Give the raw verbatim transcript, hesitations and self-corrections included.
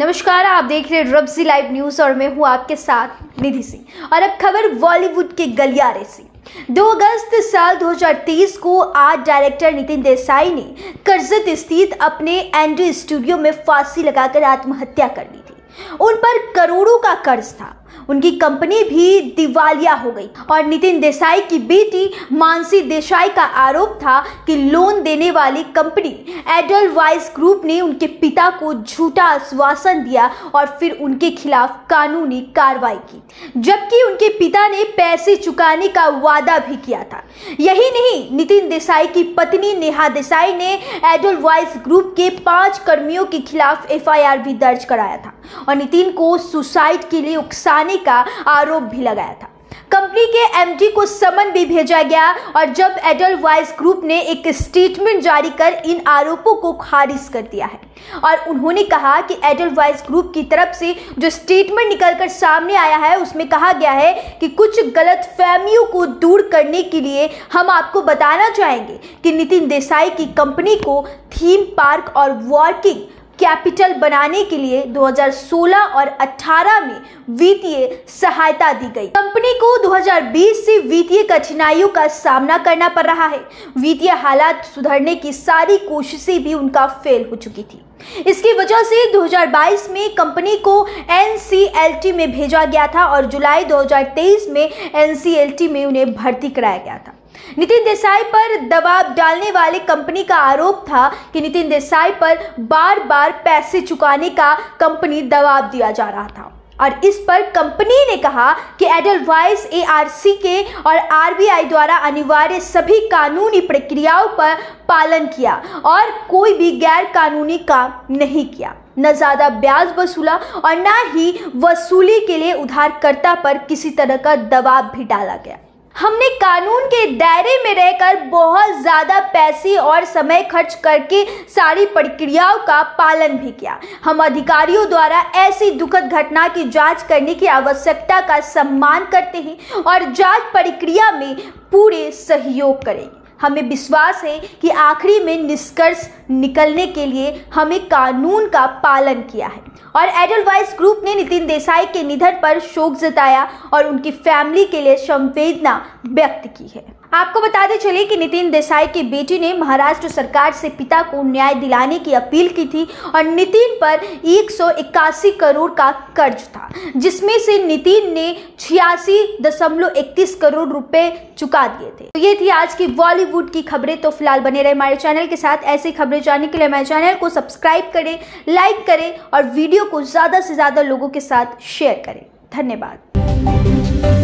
नमस्कार, आप देख रहे हैं रब्जी लाइव न्यूज और मैं हूं आपके साथ निधि सिंह। और अब खबर बॉलीवुड के गलियारे से। दो अगस्त साल दो हज़ार तेईस को आर्ट डायरेक्टर नितिन देसाई ने कर्जत स्थित अपने एंड्री स्टूडियो में फांसी लगाकर आत्महत्या कर ली थी। उन पर करोड़ों का कर्ज था, उनकी कंपनी भी दिवालिया हो गई और नितिन देसाई की बेटी मानसी देसाई का आरोप था कि लोन देने वाली कंपनी एडलवाइस ग्रुप ने उनके पिता को झूठा आश्वासन दिया और फिर उनके खिलाफ कानूनी कार्रवाई की, जबकि उनके पिता ने पैसे चुकाने का वादा भी किया था। यही नहीं, नितिन देसाई की पत्नी नेहा देसाई ने एडलवाइस ग्रुप के पांच कर्मियों के खिलाफ एफ आई आर भी दर्ज कराया था और नितिन को सुसाइड के लिए उकसाने का आरोप भी लगाया था। कंपनी के एम डी को समन भी भेजा गया और जब एडलवाइस ग्रुप ने एक स्टेटमेंट जारी कर इन आरोपों को खारिज कर दिया है और उन्होंने कहा कि एडलवाइस ग्रुप की तरफ से जो स्टेटमेंट निकलकर सामने आया है उसमें कहा गया है कि कुछ गलतफहमियों को दूर करने के लिए हम आपको बताना चाहेंगे कि नितिन देसाई की कंपनी को थीम पार्क और वर्किंग कैपिटल बनाने के लिए दो हज़ार सोलह और अठारह में वित्तीय सहायता दी गई। कंपनी को दो हज़ार बीस से वित्तीय कठिनाइयों का सामना करना पड़ रहा है। वित्तीय हालात सुधारने की सारी कोशिशें भी उनका फेल हो चुकी थी। इसकी वजह से दो हज़ार बाईस में कंपनी को एन सी एल टी में भेजा गया था और जुलाई दो हज़ार तेईस में एन सी एल टी में उन्हें भर्ती कराया गया था। नितिन देसाई पर दबाव डालने वाले कंपनी का आरोप था कि नितिन देसाई पर बार बार पैसे चुकाने का कंपनी दबाव दिया जा रहा था और इस पर कंपनी ने कहा कि एडलवाइस ए आर सी के और आर बी आई द्वारा अनिवार्य सभी कानूनी प्रक्रियाओं पर पालन किया और कोई भी गैर कानूनी काम नहीं किया, न ज़्यादा ब्याज वसूला और न ही वसूली के लिए उधारकर्ता पर किसी तरह का दबाव भी डाला गया। हमने कानून के दायरे में रहकर बहुत ज़्यादा पैसे और समय खर्च करके सारी प्रक्रियाओं का पालन भी किया। हम अधिकारियों द्वारा ऐसी दुखद घटना की जांच करने की आवश्यकता का सम्मान करते हैं और जांच प्रक्रिया में पूरे सहयोग करेंगे। हमें विश्वास है कि आखिरी में निष्कर्ष निकलने के लिए हमें कानून का पालन किया है। और एडलवाइस ग्रुप ने नितिन देसाई के निधन पर शोक जताया और उनकी फैमिली के लिए संवेदना व्यक्त की है। आपको बताते चले कि नितिन देसाई की बेटी ने महाराष्ट्र सरकार से पिता को न्याय दिलाने की अपील की थी और नितिन पर एक सौ इक्यासी करोड़ का कर्ज था, जिसमें से नितिन ने छियासी दशमलव इकतीस करोड़ रुपए चुका दिए थे। तो ये थी आज की बॉलीवुड की खबरें। तो फिलहाल बने रहे हमारे चैनल के साथ। ऐसी खबरें जानने के लिए हमारे चैनल को सब्सक्राइब करें, लाइक करें और वीडियो को ज्यादा से ज्यादा लोगों के साथ शेयर करें। धन्यवाद।